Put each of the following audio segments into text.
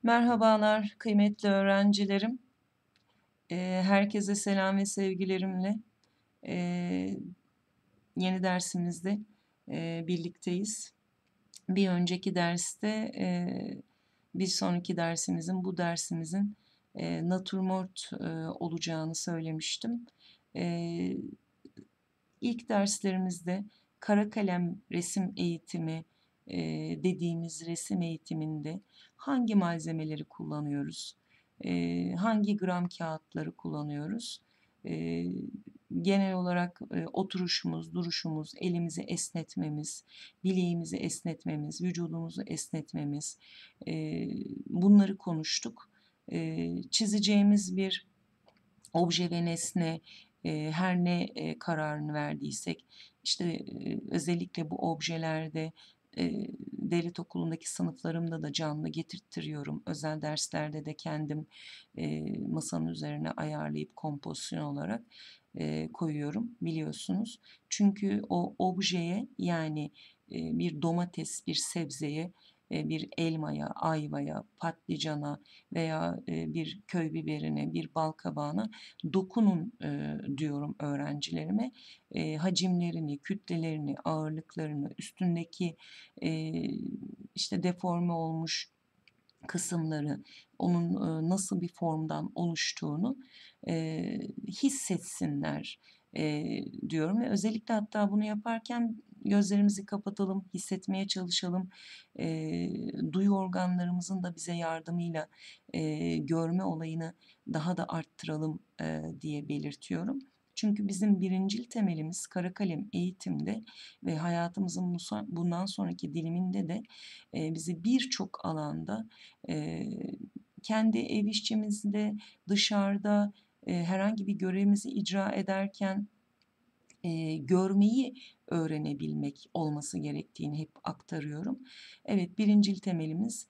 Merhabalar kıymetli öğrencilerim. Herkese selam ve sevgilerimle eee, yeni dersimizde birlikteyiz. Bir önceki derste bir sonraki dersimizin bu dersimizin natürmort olacağını söylemiştim. Eee İlk derslerimizde kara kalem resim eğitimi dediğimiz resim eğitiminde hangi malzemeleri kullanıyoruz? Hangi gram kağıtları kullanıyoruz? Eee, Genel olarak oturuşumuz, duruşumuz, elimizi esnetmemiz, bileğimizi esnetmemiz, vücudumuzu esnetmemiz, bunları konuştuk. Çizeceğimiz bir obje ve nesne, her ne kararını verdiysek, işte özellikle bu objelerde devlet okulundaki sınıflarımda da canlı getirttiriyorum. Özel derslerde de kendim masanın üzerine ayarlayıp kompozisyon olarak koyuyorum biliyorsunuz. Çünkü o objeye yani bir domates, bir sebzeye, bir elmaya, ayvaya, patlıcana veya bir köy biberine, bir balkabağına dokunun diyorum öğrencilerime. Hacimlerini, kütlelerini, ağırlıklarını, üstündeki e, işte deforme olmuş kısımları, onun nasıl bir formdan oluştuğunu hissetsinler diyorum ve özellikle hatta bunu yaparken gözlerimizi kapatalım, hissetmeye çalışalım. Duyu organlarımızın da bize yardımıyla görme olayını daha da arttıralım diye belirtiyorum. Çünkü bizim birincil temelimiz kara kalem eğitimde ve hayatımızın bundan sonraki diliminde de bizi birçok alanda kendi ev işçimizde, dışarıda herhangi bir görevimizi icra ederken görmeyi öğrenebilmek olması gerektiğini hep aktarıyorum. Evet, birincil temelimiz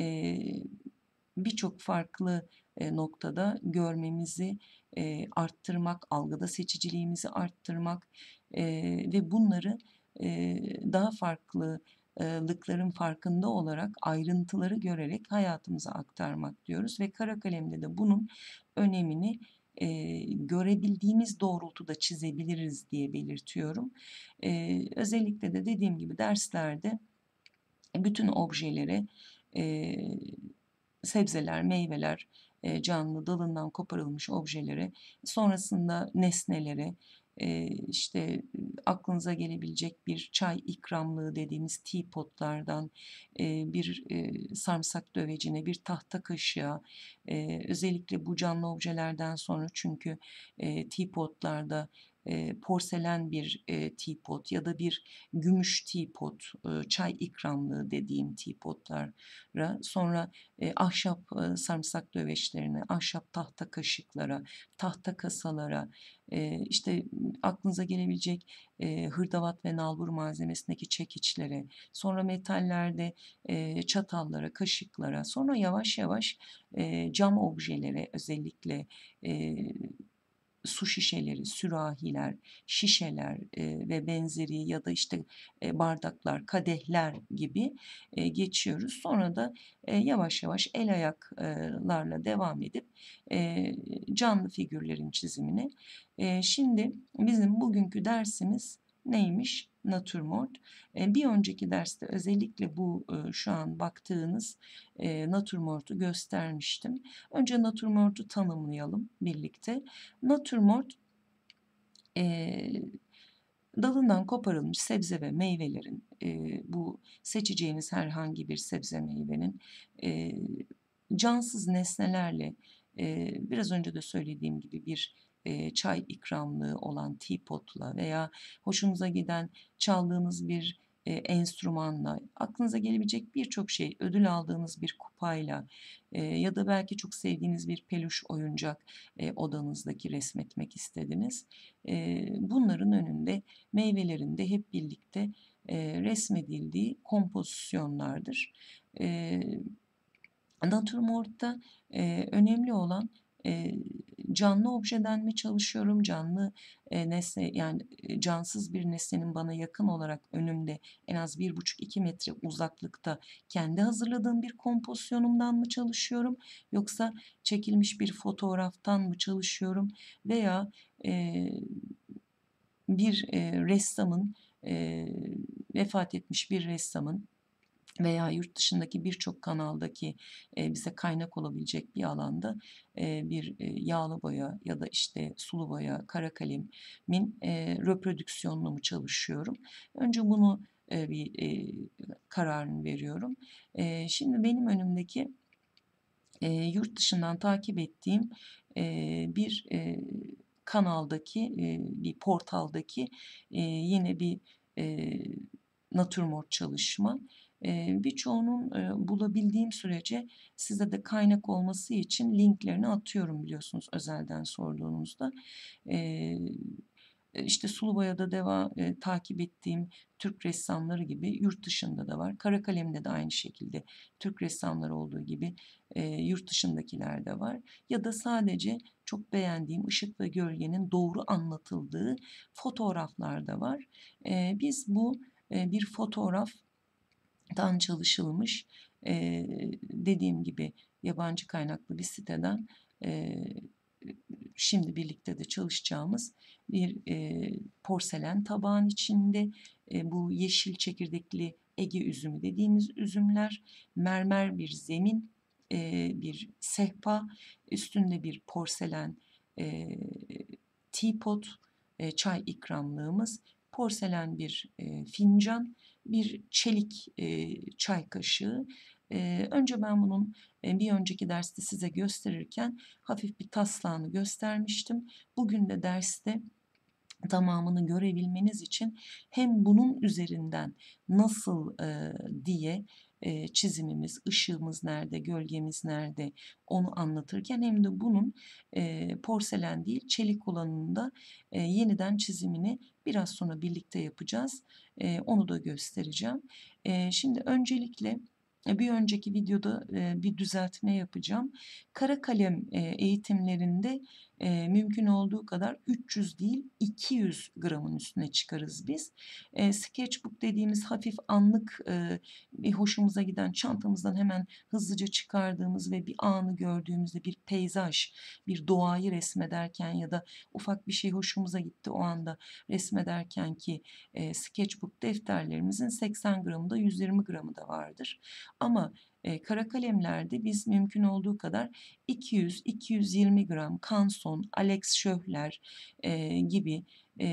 birçok farklı noktada görmemizi arttırmak, algıda seçiciliğimizi arttırmak ve bunları daha farklı lıkların farkında olarak ayrıntıları görerek hayatımıza aktarmak diyoruz ve kara kalemde de bunun önemini görebildiğimiz doğrultuda çizebiliriz diye belirtiyorum. Özellikle de dediğim gibi derslerde bütün objelere e, sebzeler, meyveler, canlı dalından koparılmış objelere, sonrasında nesnelere, işte aklınıza gelebilecek bir çay ikramlığı dediğimiz teapotlardan bir sarımsak dövecine, bir tahta kaşığa, özellikle bu canlı objelerden sonra çünkü teapotlarda porselen bir teapot ya da bir gümüş teapot, çay ikramlığı dediğim teapotlara, sonra ahşap sarımsak döveçlerine, ahşap tahta kaşıklara, tahta kasalara, işte aklınıza gelebilecek hırdavat ve nalbur malzemesindeki çekiçlere, sonra metallerde çatallara, kaşıklara, sonra yavaş yavaş cam objelere özellikle su şişeleri, sürahiler, şişeler ve benzeri ya da işte bardaklar, kadehler gibi geçiyoruz. Sonra da yavaş yavaş el ayaklarla devam edip canlı figürlerin çizimine. Şimdi bizim bugünkü dersimiz neymiş? Natürmort. Bir önceki derste özellikle bu şu an baktığınız natürmort'u göstermiştim. Önce natürmort'u tanımlayalım birlikte. Natürmort dalından koparılmış sebze ve meyvelerin, bu seçeceğiniz herhangi bir sebze meyvenin e, cansız nesnelerle biraz önce de söylediğim gibi bir çay ikramlığı olan teapotla veya hoşunuza giden çaldığınız bir enstrümanla, aklınıza gelebilecek birçok şey, ödül aldığınız bir kupayla ya da belki çok sevdiğiniz bir peluş oyuncak odanızdaki resmetmek istediniz. Bunların önünde meyvelerin de hep birlikte resmedildiği kompozisyonlardır. Natürmort'ta önemli olan Canlı objeden mi çalışıyorum, canlı nesne yani cansız bir nesnenin bana yakın olarak önümde en az 1,5-2 metre uzaklıkta kendi hazırladığım bir kompozisyonumdan mı çalışıyorum, yoksa çekilmiş bir fotoğraftan mı çalışıyorum veya e, bir ressamın, vefat etmiş bir ressamın veya yurt dışındaki birçok kanaldaki bize kaynak olabilecek bir alanda bir yağlı boya ya da işte sulu boya, kara kalemin reprodüksiyonunu mu çalışıyorum? Önce bunu bir kararını veriyorum. Şimdi benim önümdeki yurt dışından takip ettiğim bir kanaldaki, bir portaldaki yine bir natürmort çalışma. Birçoğunun bulabildiğim sürece size de kaynak olması için linklerini atıyorum biliyorsunuz özelden sorduğunuzda. Eee işte sulu boyada takip ettiğim Türk ressamları gibi yurt dışında da var. Kara kalemde de aynı şekilde Türk ressamları olduğu gibi yurt dışındakiler de var. Ya da sadece çok beğendiğim ışık ve gölgenin doğru anlatıldığı fotoğraflar da var. Biz bu bir fotoğraftan çalışılmış, dediğim gibi yabancı kaynaklı bir siteden şimdi birlikte de çalışacağımız bir porselen tabağın içinde bu yeşil çekirdekli Ege üzümü dediğimiz üzümler, mermer bir zemin, bir sehpa, üstünde bir porselen e, teapot, çay ikramlığımız, porselen bir fincan, bir çelik çay kaşığı. Önce ben bunun bir önceki derste size gösterirken hafif bir taslağını göstermiştim. Bugün de derste tamamını görebilmeniz için hem bunun üzerinden nasıl diye çizimimiz, ışığımız nerede, gölgemiz nerede onu anlatırken hem de bunun porselen değil çelik olanını da yeniden çizimini biraz sonra birlikte yapacağız. Onu da göstereceğim. Şimdi öncelikle bir önceki videoda bir düzeltme yapacağım. Kara kalem eğitimlerinde mümkün olduğu kadar 300 değil 200 gramın üstüne çıkarız biz. Sketchbook dediğimiz hafif anlık bir hoşumuza giden çantamızdan hemen hızlıca çıkardığımız ve bir anı gördüğümüzde bir peyzaj, bir doğayı resmederken ya da ufak bir şey hoşumuza gitti o anda resmederken ki sketchbook defterlerimizin 80 gramı da 120 gramı da vardır. Ama kara kalemlerde biz mümkün olduğu kadar 200-220 gram Canson, Alex Schöffler gibi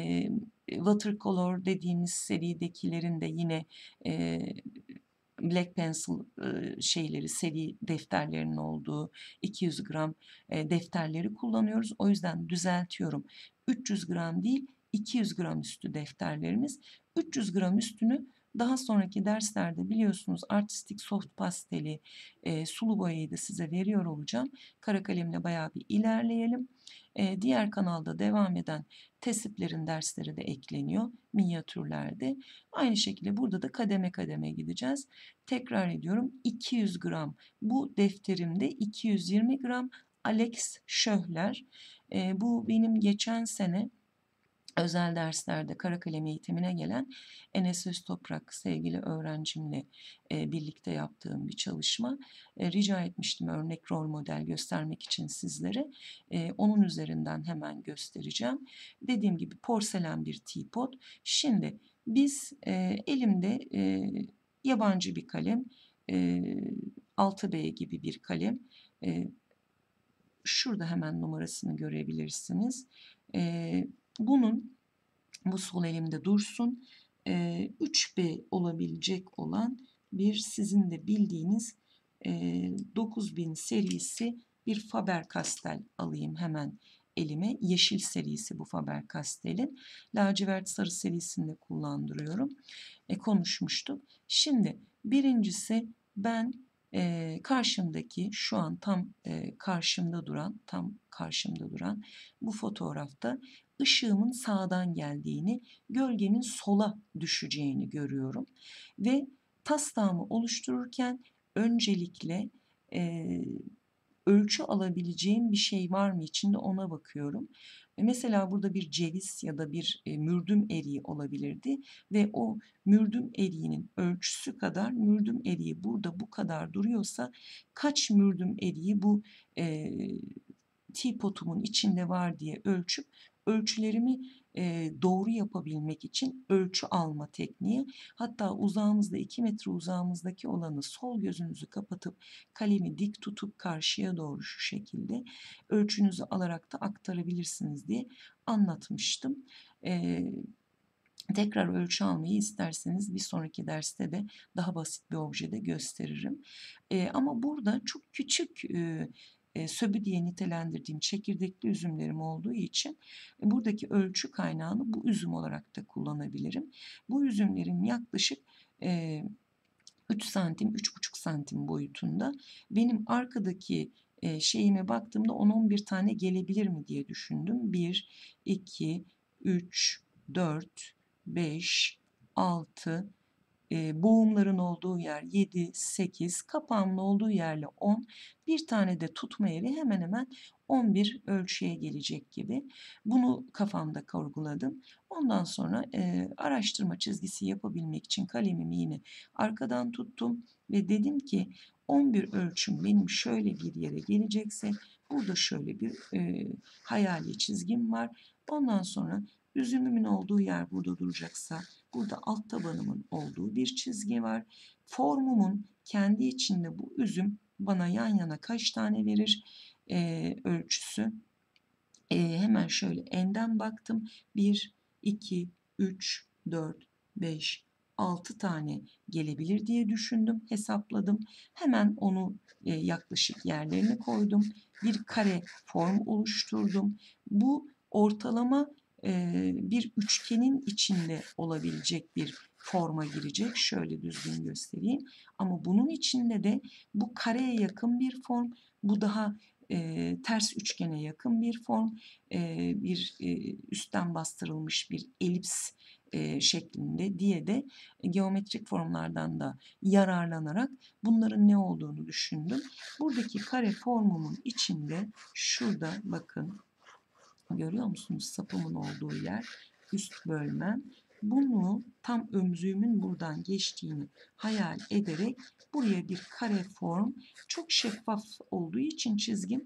watercolor dediğimiz seridekilerin de yine e, Black Pencil şeyleri, seri defterlerinin olduğu 200 gram defterleri kullanıyoruz. O yüzden düzeltiyorum. 300 gram değil 200 gram üstü defterlerimiz. 300 gram üstünü daha sonraki derslerde biliyorsunuz artistik soft pasteli, sulu boyayı da size veriyor olacağım. Kara kalemle bayağı bir ilerleyelim. Diğer kanalda devam eden tesiplerin dersleri de ekleniyor minyatürlerde. Aynı şekilde burada da kademe kademe gideceğiz. Tekrar ediyorum 200 gram. Bu defterimde 220 gram Alex Schöffler. Bu benim geçen sene özel derslerde kara kalem eğitimine gelen Enes Öztoprak sevgili öğrencimle birlikte yaptığım bir çalışma. Rica etmiştim örnek rol model göstermek için sizlere. Onun üzerinden hemen göstereceğim. Dediğim gibi porselen bir teapot. Şimdi biz elimde yabancı bir kalem, 6B gibi bir kalem. Şurada hemen numarasını görebilirsiniz. Bunun bu sol elimde dursun. 3B olabilecek olan bir sizin de bildiğiniz 9000 serisi bir Faber-Castell alayım hemen elime. Yeşil serisi bu Faber-Castell'in. Lacivert sarı serisinde kullandırıyorum. Konuşmuştuk. Şimdi birincisi ben karşımdaki şu an tam karşımda duran bu fotoğrafta ışığımın sağdan geldiğini, gölgenin sola düşeceğini görüyorum. Ve taslağımı oluştururken öncelikle ölçü alabileceğim bir şey var mı içinde ona bakıyorum. Mesela burada bir ceviz ya da bir mürdüm eriği olabilirdi ve o mürdüm eriğinin ölçüsü kadar mürdüm eriği burada bu kadar duruyorsa kaç mürdüm eriği bu e, teapotumun içinde var diye ölçüp ölçülerimi doğru yapabilmek için ölçü alma tekniği. Hatta uzağımızda 2 metre uzağımızdaki olanı sol gözünüzü kapatıp kalemi dik tutup karşıya doğru şu şekilde ölçünüzü alarak da aktarabilirsiniz diye anlatmıştım. E, Tekrar ölçü almayı isterseniz bir sonraki derste de daha basit bir objede gösteririm. Ama burada çok küçük söbü diye nitelendirdiğim çekirdekli üzümlerim olduğu için buradaki ölçü kaynağını bu üzüm olarak da kullanabilirim. Bu üzümlerin yaklaşık e, 3 santim, 3,5 santim boyutunda. Benim arkadaki şeyime baktığımda 10-11 tane gelebilir mi diye düşündüm. 1, 2, 3, 4, 5, 6, boğumların olduğu yer 7, 8, kapağımın olduğu yerle 10, bir tane de tutma yeri hemen hemen 11 ölçüye gelecek gibi. Bunu kafamda kurguladım. Ondan sonra araştırma çizgisi yapabilmek için kalemimi yine arkadan tuttum ve dedim ki 11 ölçüm benim şöyle bir yere gelecekse burada şöyle bir hayali çizgim var. Ondan sonra üzümümün olduğu yer burada duracaksa burada alt tabanımın olduğu bir çizgi var. Formumun kendi içinde bu üzüm bana yan yana kaç tane verir ölçüsü. Hemen şöyle enden baktım. 1, 2, 3, 4, 5, 6 tane gelebilir diye düşündüm, hesapladım. Hemen onu yaklaşık yerlerine koydum. Bir kare form oluşturdum. Bu ortalama bir üçgenin içinde olabilecek bir forma girecek. Şöyle düzgün göstereyim. Ama bunun içinde de bu kareye yakın bir form, bu daha ters üçgene yakın bir form, bir üstten bastırılmış bir elips şeklinde diye de geometrik formlardan da yararlanarak bunların ne olduğunu düşündüm. Buradaki kare formumun içinde şurada bakın görüyor musunuz sapımın olduğu yer üst bölmem. Bunu tam ömzüğümün buradan geçtiğini hayal ederek buraya bir kare form çok şeffaf olduğu için çizgim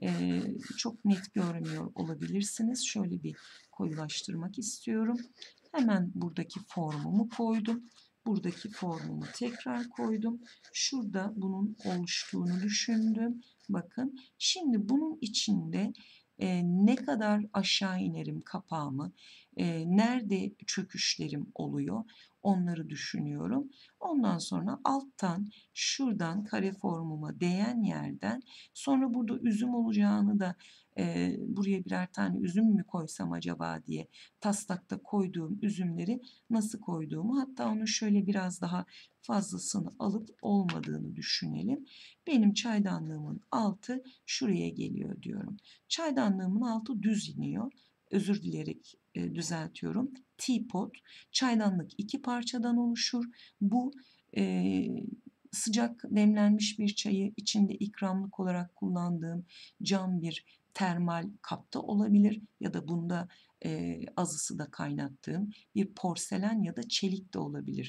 çok net görmüyor olabilirsiniz. Şöyle bir koyulaştırmak istiyorum. Hemen buradaki formumu koydum. Buradaki formumu tekrar koydum. Şurada bunun oluştuğunu düşündüm. Bakın şimdi bunun içinde ne kadar aşağı inerim kapağımı, nerede çöküşlerim oluyor onları düşünüyorum. Ondan sonra alttan şuradan kare formuma değen yerden sonra burada üzüm olacağını da buraya birer tane üzüm mü koysam acaba diye taslakta koyduğum üzümleri nasıl koyduğumu hatta onu şöyle biraz daha fazlasını alıp olmadığını düşünelim. Benim çaydanlığımın altı şuraya geliyor diyorum. Çaydanlığımın altı düz iniyor. Özür dileyerek düzeltiyorum. Teapot. Çaydanlık 2 parçadan oluşur. Bu e, sıcak demlenmiş bir çayı içinde ikramlık olarak kullandığım cam bir termal kapta olabilir ya da bunda azısı da kaynattığım bir porselen ya da çelik de olabilir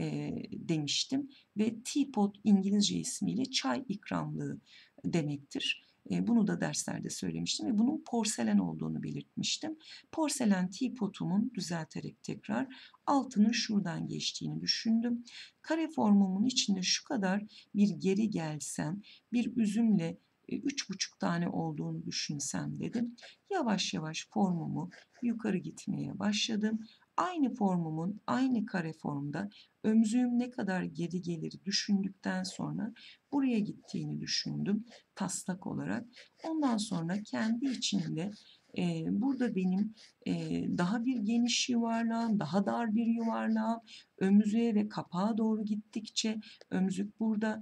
demiştim. Ve teapot İngilizce ismiyle çay ikramlığı demektir. Bunu da derslerde söylemiştim ve bunun porselen olduğunu belirtmiştim. Porselen teapotumun düzelterek tekrar altının şuradan geçtiğini düşündüm. Kare formumun içinde şu kadar bir geri gelsem bir üzümle 3,5 tane olduğunu düşünsem dedim. Yavaş yavaş formumu yukarı gitmeye başladım. Aynı formumun aynı kare formda ömzüğüm ne kadar geri gelir düşündükten sonra buraya gittiğini düşündüm taslak olarak. Ondan sonra kendi içinde burada benim daha bir geniş yuvarlağım, daha dar bir yuvarlağım, ömzüğe ve kapağa doğru gittikçe ömzük burada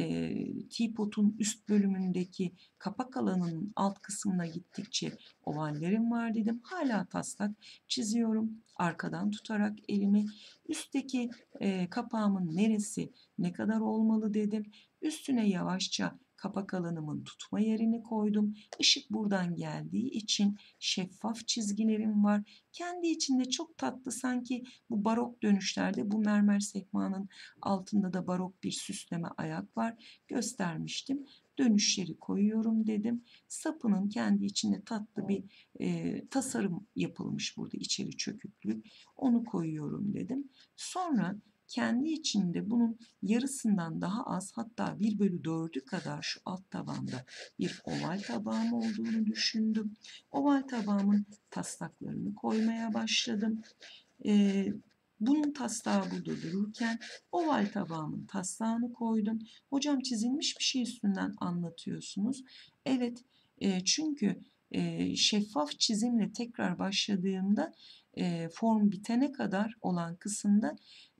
teapotun üst bölümündeki kapak alanının alt kısmına gittikçe ovallerim var dedim. Hala taslak çiziyorum. Arkadan tutarak elimi üstteki kapağımın neresi ne kadar olmalı dedim. Üstüne yavaşça kapak alanımın tutma yerini koydum. Işık buradan geldiği için şeffaf çizgilerim var. Kendi içinde çok tatlı, sanki bu barok dönüşlerde bu mermer sehpanın altında da barok bir süsleme ayak var. Göstermiştim. Dönüşleri koyuyorum dedim. Sapının kendi içinde tatlı bir tasarım yapılmış burada, içeri çöküklük. Onu koyuyorum dedim. Sonra kendi içinde bunun yarısından daha az, hatta 1/4'ü kadar şu alt tabanda bir oval tabağım olduğunu düşündüm. Oval tabağımın taslaklarını koymaya başladım. Ee, Bunun taslağı burada dururken oval tabağımın taslağını koydum. Hocam çizilmiş bir şey üstünden anlatıyorsunuz. Evet, çünkü şeffaf çizimle tekrar başladığımda form bitene kadar olan kısımda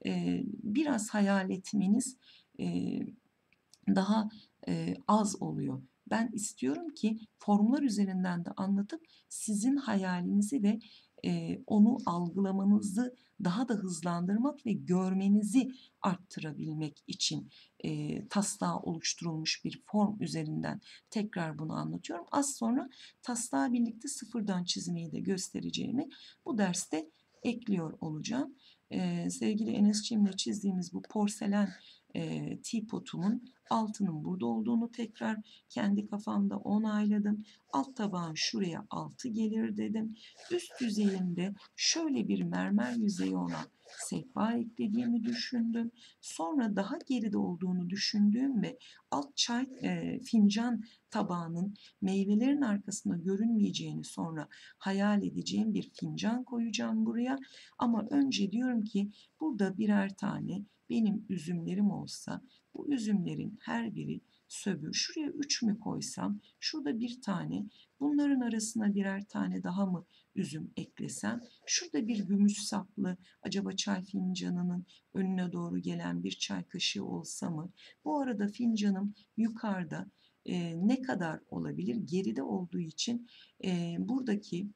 biraz hayal etmeniz e, daha az oluyor. Ben istiyorum ki formlar üzerinden de anlatıp sizin hayalinizi ve onu algılamanızı daha da hızlandırmak ve görmenizi arttırabilmek için taslağı oluşturulmuş bir form üzerinden tekrar bunu anlatıyorum. Az sonra taslağı birlikte sıfırdan çizmeyi de göstereceğimi bu derste ekliyor olacağım. Sevgili Enes'cimle çizdiğimiz bu porselen teapot'umun altının burada olduğunu tekrar kendi kafamda onayladım. Alt tabağın şuraya 6 gelir dedim. Üst yüzeyinde şöyle bir mermer yüzeyi olan sehpa eklediğimi düşündüm. Sonra daha geride olduğunu düşündüğüm ve alt çay fincan tabağının meyvelerin arkasında görünmeyeceğini sonra hayal edeceğim bir fincan koyacağım buraya. Ama önce diyorum ki burada birer tane benim üzümlerim olsa, bu üzümlerin her biri söbür. Şuraya 3 mü koysam, şurada bir tane, bunların arasına birer tane daha mı üzüm eklesem, şurada bir gümüş saplı, acaba çay fincanının önüne doğru gelen bir çay kaşığı olsa mı? Bu arada fincanım yukarıda, ne kadar olabilir? Geride olduğu için buradaki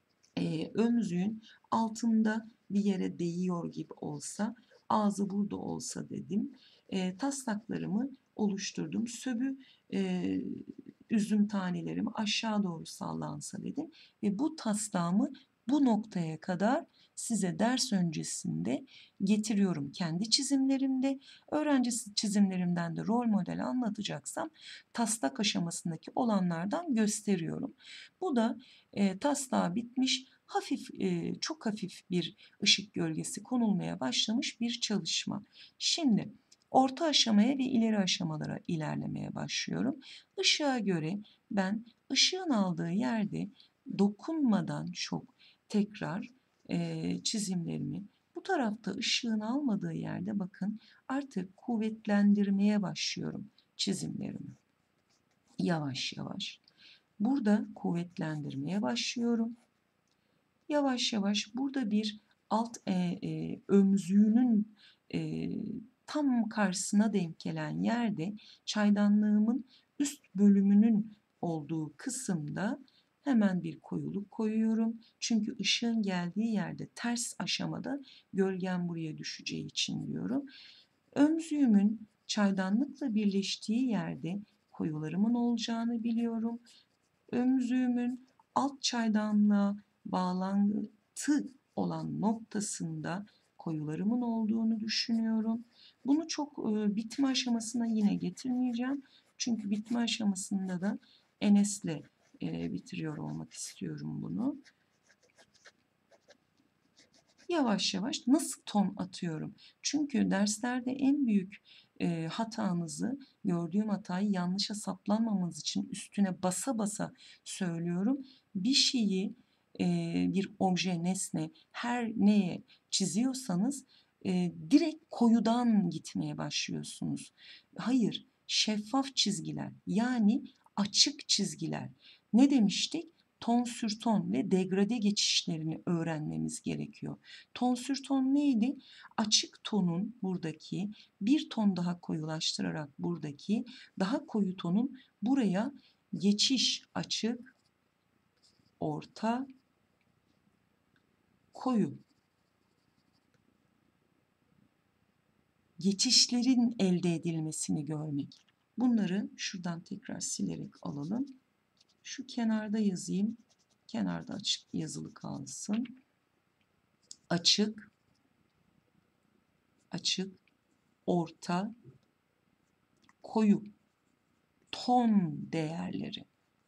ömzüğün altında bir yere değiyor gibi olsa, ağzı burada olsa dedim. Taslaklarımı oluşturdum. Söbü üzüm tanelerimi aşağı doğru sallansa dedim. Ve bu taslağımı bu noktaya kadar size ders öncesinde getiriyorum kendi çizimlerimde. Öğrenci çizimlerimden de rol model anlatacaksam taslak aşamasındaki olanlardan gösteriyorum. Bu da taslağı bitmiş, hafif, çok hafif bir ışık gölgesi konulmaya başlamış bir çalışma. Şimdi orta aşamaya ve ileri aşamalara ilerlemeye başlıyorum. Işığa göre ben ışığın aldığı yerde dokunmadan çok tekrar çizimlerimi, bu tarafta ışığın almadığı yerde bakın artık kuvvetlendirmeye başlıyorum çizimlerimi. Yavaş yavaş. Burada kuvvetlendirmeye başlıyorum. Yavaş yavaş burada bir alt ömzüğünün e, tam karşısına denk gelen yerde çaydanlığımın üst bölümünün olduğu kısımda hemen bir koyuluk koyuyorum. Çünkü ışığın geldiği yerde ters aşamada gölgem buraya düşeceği için diyorum. Ömzüğümün çaydanlıkla birleştiği yerde koyularımın olacağını biliyorum. Ömzüğümün alt çaydanlığa bağlantı olan noktasında koyularımın olduğunu düşünüyorum. Bunu çok bitme aşamasına yine getirmeyeceğim. Çünkü bitme aşamasında da Enes'le bitiriyor olmak istiyorum bunu. Yavaş yavaş nasıl ton atıyorum? Çünkü derslerde en büyük hatanızı, gördüğüm hatayı yanlışa saplanmamanız için üstüne basa basa söylüyorum. Bir şeyi, bir obje, nesne, her neye çiziyorsanız direkt koyudan gitmeye başlıyorsunuz. Hayır, şeffaf çizgiler, yani açık çizgiler. Ne demiştik? Ton sür ton ve degrade geçişlerini öğrenmemiz gerekiyor. Ton sür ton neydi? Açık tonun buradaki bir ton daha koyulaştırarak buradaki daha koyu tonun buraya geçiş, açık, orta, koyu geçişlerin elde edilmesini görmek. Bunları şuradan tekrar silerek alalım. Şu kenarda yazayım. Kenarda açık yazılı kalsın. Açık, açık, orta, koyu ton değerleri.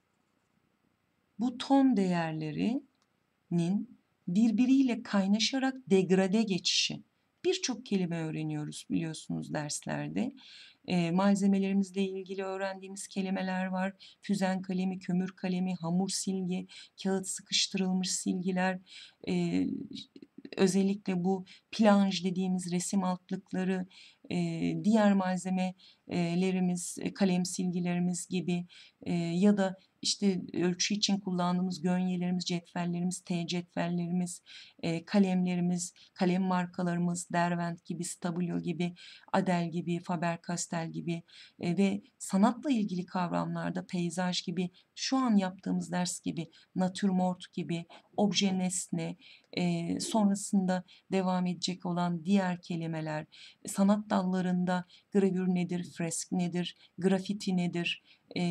Bu ton değerlerinin birbiriyle kaynaşarak degrade geçişi. Birçok kelime öğreniyoruz biliyorsunuz derslerde. Malzemelerimizle ilgili öğrendiğimiz kelimeler var. Füzen kalemi, kömür kalemi, hamur silgi, kağıt sıkıştırılmış silgiler, e, özellikle bu planj dediğimiz resim altlıkları, diğer malzemelerimiz, kalem silgilerimiz gibi ya da işte ölçü için kullandığımız gönyelerimiz, cetvellerimiz, T cetvellerimiz, kalemlerimiz, kalem markalarımız, Derwent gibi, Stabilo gibi, Adel gibi, Faber-Castell gibi ve sanatla ilgili kavramlarda peyzaj gibi, şu an yaptığımız ders gibi, natürmort gibi, obje nesne, sonrasında devam edecek olan diğer kelimeler, sanat dallarında gravür nedir, fresk nedir, grafiti nedir,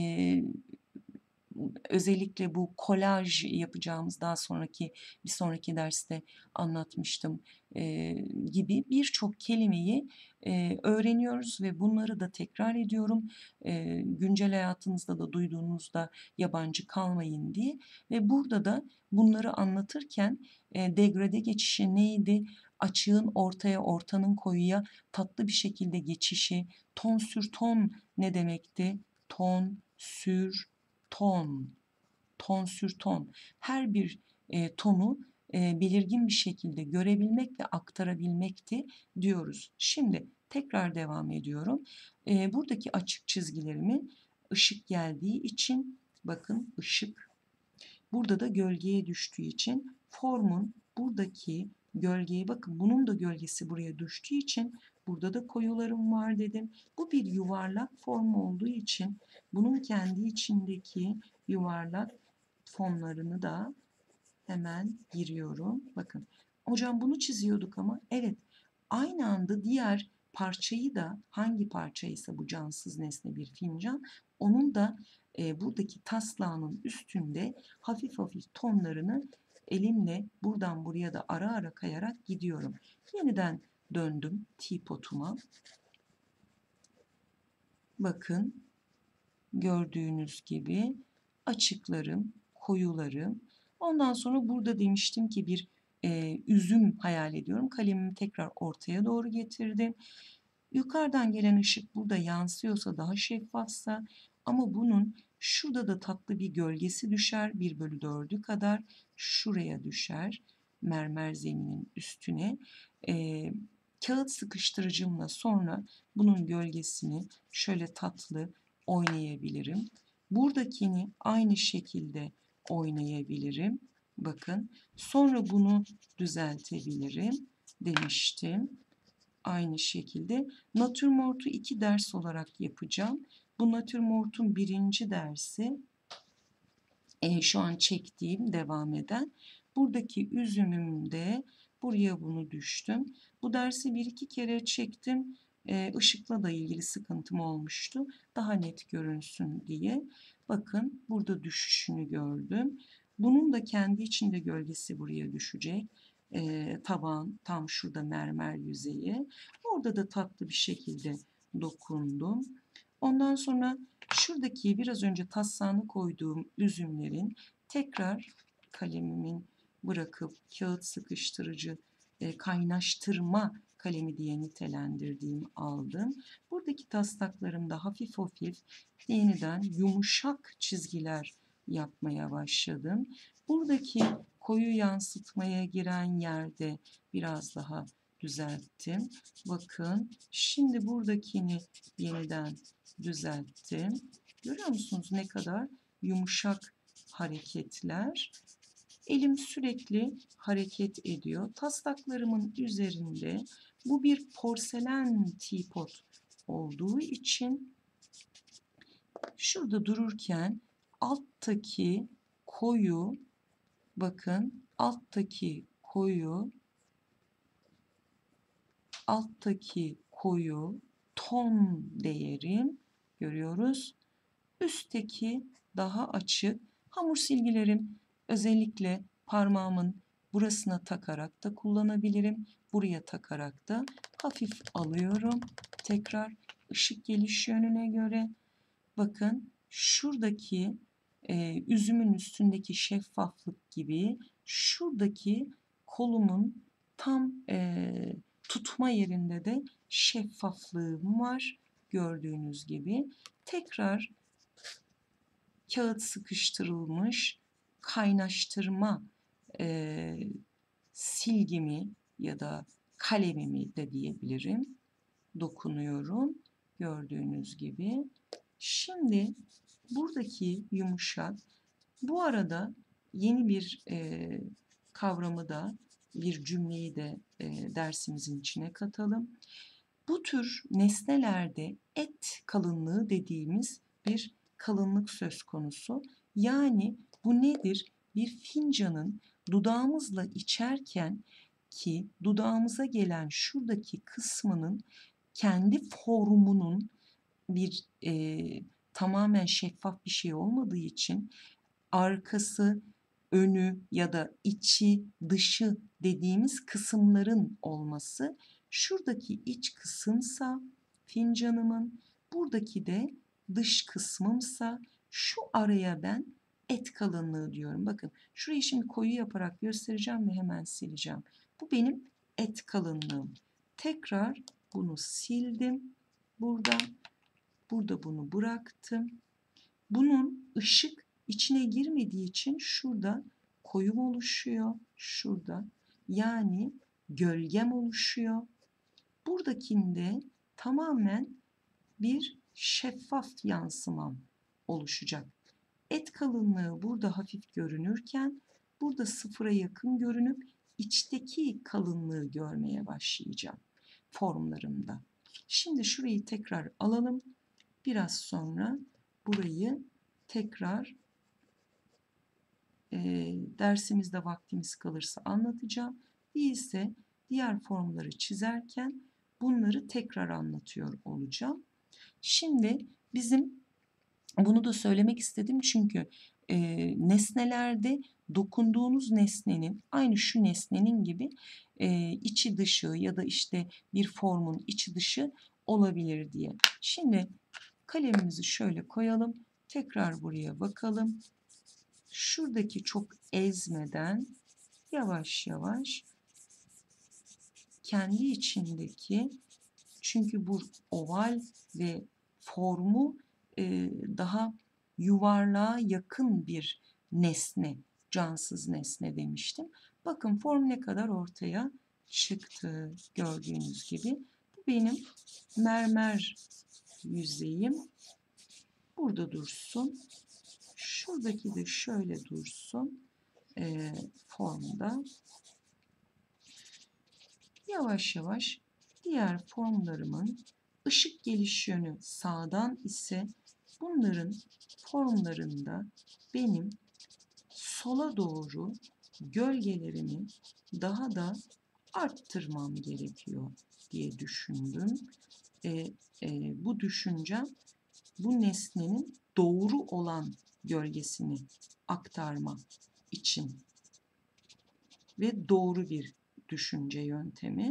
özellikle bu kolaj yapacağımız daha sonraki bir sonraki derste anlatmıştım gibi birçok kelimeyi öğreniyoruz ve bunları da tekrar ediyorum. Güncel hayatınızda da duyduğunuzda yabancı kalmayın diye ve burada da bunları anlatırken degrade geçişi neydi? Açığın ortaya, ortanın koyuya tatlı bir şekilde geçişi, ton sür ton ne demekti? Ton, sür, ton, ton sür ton. Her bir tonu belirgin bir şekilde görebilmek ve aktarabilmekti diyoruz. Şimdi tekrar devam ediyorum. Buradaki açık çizgilerimi ışık geldiği için, bakın ışık, burada da gölgeye düştüğü için formun buradaki gölgeyi, bakın bunun da gölgesi buraya düştüğü için burada da koyularım var dedim. Bu bir yuvarlak form olduğu için bunun kendi içindeki yuvarlak fonlarını da hemen giriyorum. Bakın hocam bunu çiziyorduk ama evet, aynı anda diğer parçayı da, hangi parçaysa bu cansız nesne bir fincan, onun da buradaki taslağının üstünde hafif hafif tonlarını elimle buradan buraya da ara ara kayarak gidiyorum. Yeniden döndüm teapotuma. Bakın gördüğünüz gibi açıklarım, koyularım. Ondan sonra burada demiştim ki bir üzüm hayal ediyorum. Kalemimi tekrar ortaya doğru getirdim. Yukarıdan gelen ışık burada yansıyorsa, daha şeffafsa, ama bunun şurada da tatlı bir gölgesi düşer. 1/4'ü kadar şuraya düşer. Mermer zeminin üstüne. Kağıt sıkıştırıcımla sonra bunun gölgesini şöyle tatlı oynayabilirim. Buradakini aynı şekilde oynayabilirim. Bakın sonra bunu düzeltebilirim demiştim. Aynı şekilde natürmort'u 2 ders olarak yapacağım. Bu natürmort'un 1. dersi şu an çektiğim, devam eden. Buradaki üzümümde buraya bunu düştüm. Bu dersi 1-2 kere çektim. Işıkla da ilgili sıkıntım olmuştu. Daha net görünsün diye. Bakın burada düşüşünü gördüm. Bunun da kendi içinde gölgesi buraya düşecek. Taban tam şurada mermer yüzeyi. Orada da tatlı bir şekilde dokundum. Ondan sonra şuradaki biraz önce taslağını koyduğum üzümlerin tekrar kalemimin bırakıp kağıt sıkıştırıcı kaynaştırma kalemi diye nitelendirdiğim aldım. Buradaki taslaklarımda hafif hafif yeniden yumuşak çizgiler yapmaya başladım. Buradaki koyu yansıtmaya giren yerde biraz daha düzelttim. Bakın şimdi buradakini yeniden düzelttim. Görüyor musunuz ne kadar yumuşak hareketler? Elim sürekli hareket ediyor. Taslaklarımın üzerinde bu bir porselen teapot olduğu için şurada dururken alttaki koyu, bakın alttaki koyu ton değerim görüyoruz. Üstteki daha açık. Hamur silgilerim özellikle parmağımın burasına takarak da kullanabilirim. Buraya takarak da hafif alıyorum. Tekrar ışık geliş yönüne göre. Bakın şuradaki üzümün üstündeki şeffaflık gibi şuradaki kolumun tam tutma yerinde de şeffaflığım var. Gördüğünüz gibi tekrar kağıt sıkıştırılmış kaynaştırma silgimi ya da kalemimi de diyebilirim. Dokunuyorum. Gördüğünüz gibi. Şimdi buradaki yumuşak, bu arada yeni bir kavramı da, bir cümleyi de dersimizin içine katalım. Bu tür nesnelerde et kalınlığı dediğimiz bir kalınlık söz konusu. Yani bu nedir? Bir fincanın dudağımızla içerken ki dudağımıza gelen şuradaki kısmının kendi formunun bir tamamen şeffaf bir şey olmadığı için arkası, önü ya da içi, dışı dediğimiz kısımların olması, şuradaki iç kısımsa fincanımın, buradaki de dış kısmımsa şu araya ben et kalınlığı diyorum. Bakın şurayı şimdi koyu yaparak göstereceğim ve hemen sileceğim. Bu benim et kalınlığım. Tekrar bunu sildim. Burada bunu bıraktım. Bunun ışık içine girmediği için şurada koyum oluşuyor. Şurada. Yani gölgem oluşuyor. Buradakinde tamamen bir şeffaf yansımam oluşacak. Et kalınlığı burada hafif görünürken burada sıfıra yakın görünüp içteki kalınlığı görmeye başlayacağım formlarımda. Şimdi şurayı tekrar alalım. Biraz sonra burayı tekrar dersimizde vaktimiz kalırsa anlatacağım. Değilse diğer formları çizerken bunları tekrar anlatıyor olacağım. Şimdi bizim bunu da söylemek istedim çünkü nesnelerde dokunduğunuz nesnenin aynı şu nesnenin gibi içi dışı ya da işte bir formun içi dışı olabilir diye. Şimdi kalemimizi şöyle koyalım. Tekrar buraya bakalım. Şuradaki çok ezmeden yavaş yavaş kendi içindeki, çünkü bu oval ve formu daha yuvarlığa yakın bir nesne, cansız nesne demiştim. Bakın form ne kadar ortaya çıktı gördüğünüz gibi. Bu benim mermer yüzeyim. Burada dursun. Şuradaki de şöyle dursun formda. Yavaş yavaş diğer formlarımın ışık geliş yönü sağdan ise bunların formlarında benim sola doğru gölgelerimi daha da arttırmam gerekiyor diye düşündüm. Bu düşüncem bu nesnenin doğru olan gölgesini aktarma için ve doğru bir düşünce yöntemi.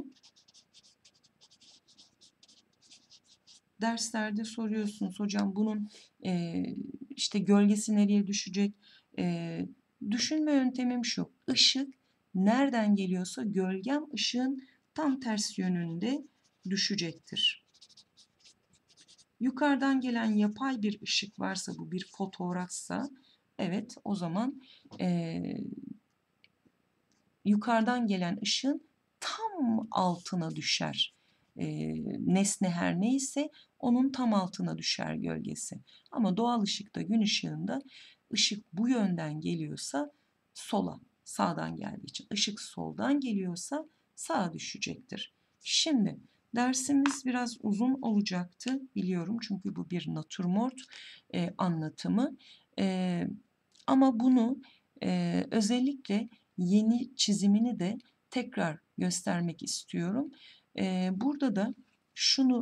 Derslerde soruyorsunuz hocam bunun işte gölgesi nereye düşecek? Düşünme yöntemim şu: Işık nereden geliyorsa gölgem ışığın tam ters yönünde düşecektir. Yukarıdan gelen yapay bir ışık varsa, bu bir fotoğrafsa, evet o zaman yukarıdan gelen ışığın tam altına düşer. Nesne her neyse onun tam altına düşer gölgesi. Ama doğal ışıkta, gün ışığında ışık bu yönden geliyorsa sola, sağdan geldiği için. Işık soldan geliyorsa sağa düşecektir. Şimdi dersimiz biraz uzun olacaktı biliyorum çünkü bu bir natürmort anlatımı. Ama bunu özellikle yeni çizimini de tekrar göstermek istiyorum. Burada da şunu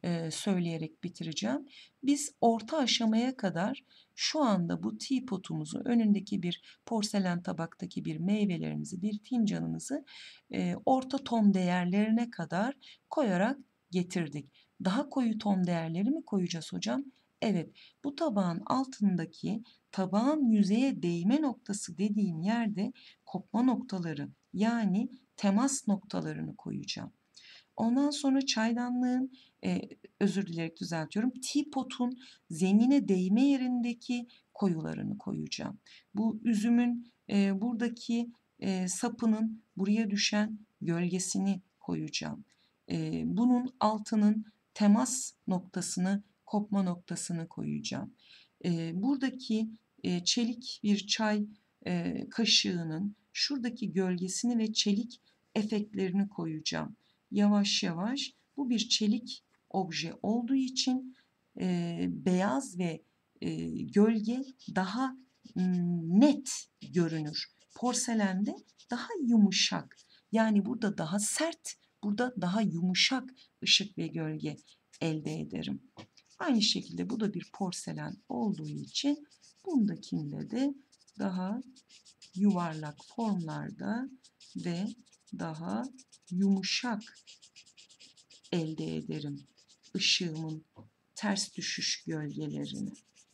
söyleyerek bitireceğim. Biz orta aşamaya kadar şu anda bu teapotumuzu, önündeki bir porselen tabaktaki bir meyvelerimizi, bir fincanımızı orta ton değerlerine kadar koyarak getirdik. Daha koyu ton değerleri mi koyacağız hocam? Evet, bu tabağın altındaki tabağın yüzeye değme noktası dediğim yerde kopma noktaları, yani temas noktalarını koyacağım. Ondan sonra çaydanlığın, özür dileyerek düzeltiyorum, teapot'un zemine değme yerindeki koyularını koyacağım. Bu üzümün buradaki sapının buraya düşen gölgesini koyacağım. Bunun altının temas noktasını, kopma noktasını koyacağım. Buradaki çelik bir çay kaşığının şuradaki gölgesini ve çelik efektlerini koyacağım. Yavaş yavaş, bu bir çelik obje olduğu için beyaz ve gölge daha net görünür. Porselende daha yumuşak, yani burada daha sert, burada daha yumuşak ışık ve gölge elde ederim. Aynı şekilde bu da bir porselen olduğu için bundakinde de daha yuvarlak formlarda ve daha yumuşak elde ederim ışığımın ters düşüş gölgelerini.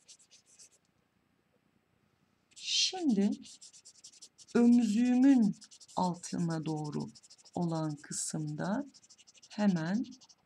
Şimdi ömzüğümün altına doğru olan kısımda hemen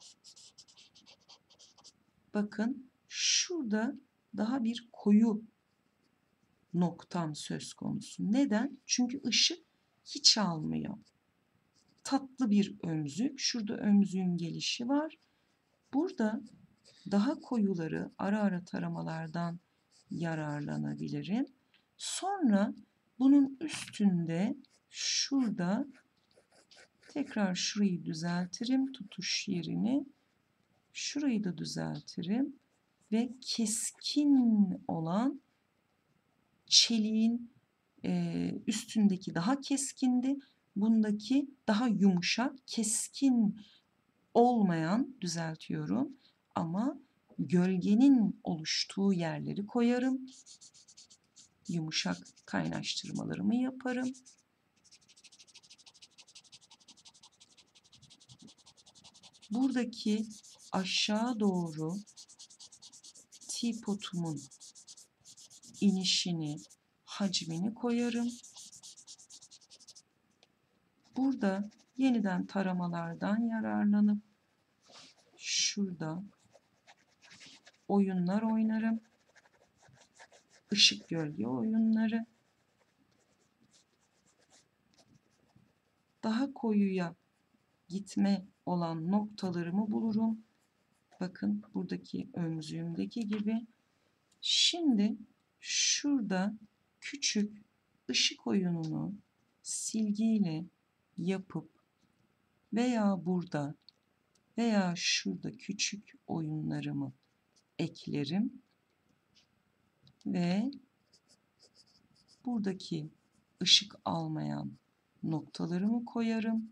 bakın şurada daha bir koyu noktam söz konusu. Neden? Çünkü ışık hiç almıyor. Tatlı bir ömzük. Şurada ömzüğün gelişi var. Burada daha koyuları ara ara taramalardan yararlanabilirim. Sonra bunun üstünde şurada tekrar şurayı düzeltirim, tutuş yerini. Şurayı da düzeltirim ve keskin olan çeliğin üstündeki daha keskindi. Bundaki daha yumuşak, keskin olmayan, düzeltiyorum, ama gölgenin oluştuğu yerleri koyarım. Yumuşak kaynaştırmalarımı yaparım. Buradaki aşağı doğru teapot'umun inişini, hacmini koyarım. Burada yeniden taramalardan yararlanıp şurada oyunlar oynarım. Işık gölge oyunları. Daha koyuya gitme olan noktalarımı bulurum. Bakın buradaki ömzüğümdeki gibi. Şimdi şurada küçük ışık oyununu silgiyle yapıp veya burada veya şurada küçük oyunlarımı eklerim ve buradaki ışık almayan noktalarımı koyarım.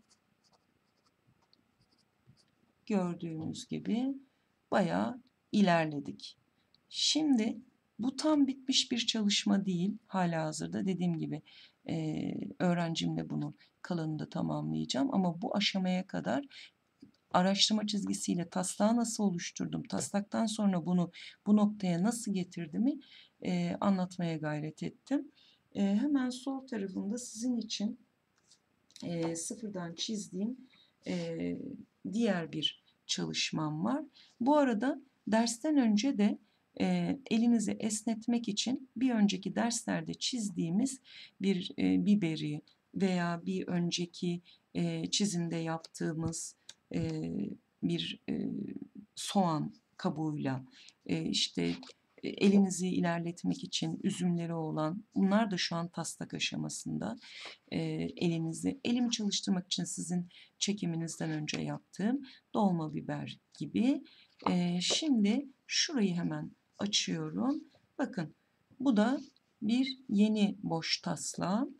Gördüğünüz gibi bayağı ilerledik. Şimdi bu tam bitmiş bir çalışma değil. Halihazırda dediğim gibi öğrencimle bunu kalanında tamamlayacağım. Ama bu aşamaya kadar araştırma çizgisiyle taslağı nasıl oluşturdum, taslaktan sonra bunu bu noktaya nasıl getirdiğimi anlatmaya gayret ettim. Hemen sol tarafında sizin için sıfırdan çizdiğim diğer bir çalışmam var. Bu arada dersten önce de elinizi esnetmek için bir önceki derslerde çizdiğimiz bir biberi veya bir önceki çizimde yaptığımız bir soğan kabuğuyla işte elinizi ilerletmek için üzümleri olan, bunlar da şu an taslak aşamasında. Elimi çalıştırmak için sizin çekiminizden önce yaptığım dolma biber gibi. Şimdi şurayı hemen açıyorum. Bakın bu da bir yeni boş taslağım.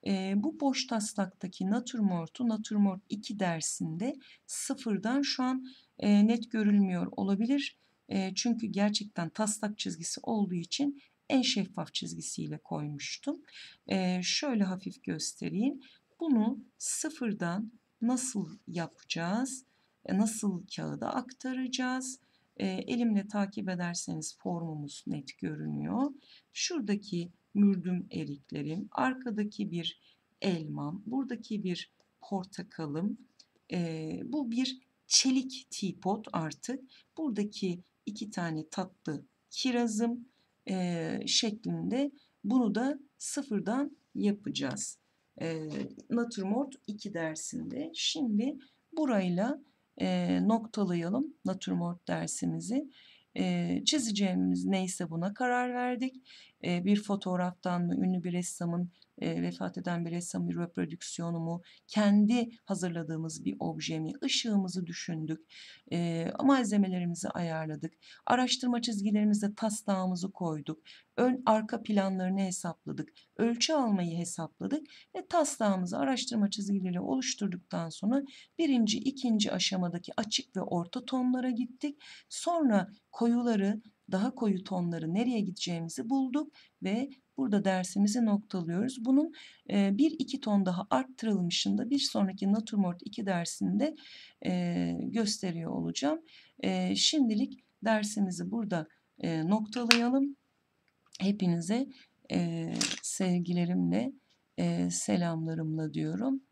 Bu boş taslaktaki natürmort'u natürmort 2 dersinde sıfırdan şu an net görülmüyor olabilir. Çünkü gerçekten taslak çizgisi olduğu için en şeffaf çizgisiyle koymuştum. Şöyle hafif göstereyim. Bunu sıfırdan nasıl yapacağız? Nasıl kağıda aktaracağız? Elimle takip ederseniz formumuz net görünüyor. Şuradaki mürdüm eriklerim, arkadaki bir elmam, buradaki bir portakalım. Bu bir çelik teapot artık. Buradaki 2 tane tatlı kirazım şeklinde bunu da sıfırdan yapacağız. Natürmort 2 dersinde. Şimdi burayla noktalayalım natürmort dersimizi. Çizeceğimiz neyse buna karar verdik. Bir fotoğraftan mı, ünlü bir ressamın, vefat eden bir ressamın bir reprodüksiyonu mu, kendi hazırladığımız bir obje mi, ışığımızı düşündük, malzemelerimizi ayarladık, araştırma çizgilerimizde taslağımızı koyduk, ön arka planlarını hesapladık, ölçü almayı hesapladık ve taslağımızı araştırma çizgileri oluşturduktan sonra birinci, ikinci aşamadaki açık ve orta tonlara gittik. Sonra koyuları, daha koyu tonları nereye gideceğimizi bulduk ve burada dersimizi noktalıyoruz. Bunun bir iki ton daha arttırılmışını da bir sonraki Natürmort 2 dersinde gösteriyor olacağım. Şimdilik dersimizi burada noktalayalım. Hepinize sevgilerimle, selamlarımla diyorum.